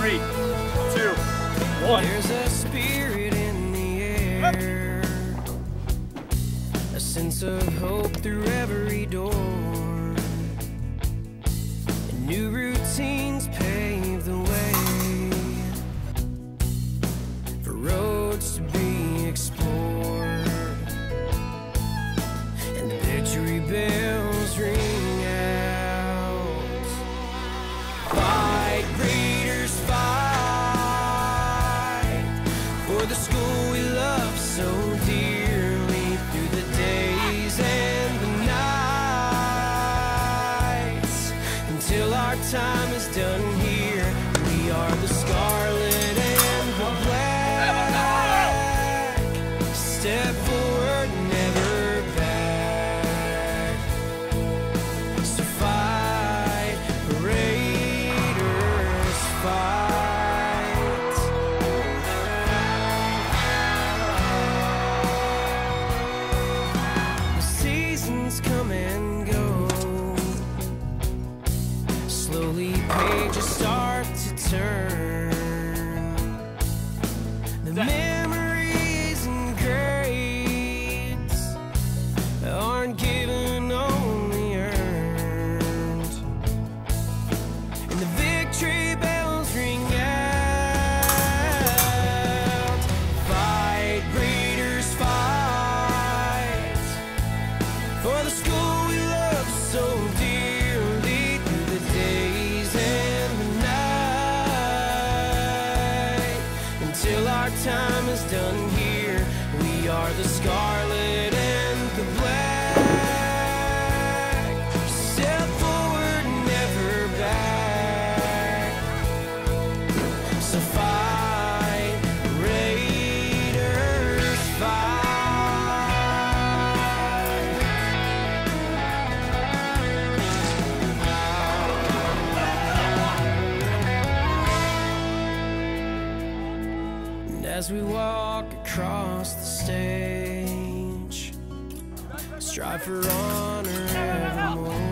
3, 2, 1. There's a spirit in the air, a sense of hope through every door, and new routines pave the way for roads to be explored, and the victory bells ring out. Fight, Raiders, fight for the school we love so dearly, through the days and the nights, until our time is done here. We are the scarlet and the black. Step forward, never back. So fight, Raiders, fight. The seasons come and go, slowly pages start to turn. The memories and grades aren't given, only earned, and the victory bells ring out. Fight, Raiders, fight for the school we love so dearly, through the days and the night, until our time is done here. We are the scarlet and the black. Step forward, never back. So fight, Raiders, fight. And as we walk across the stage, strive for honor evermore.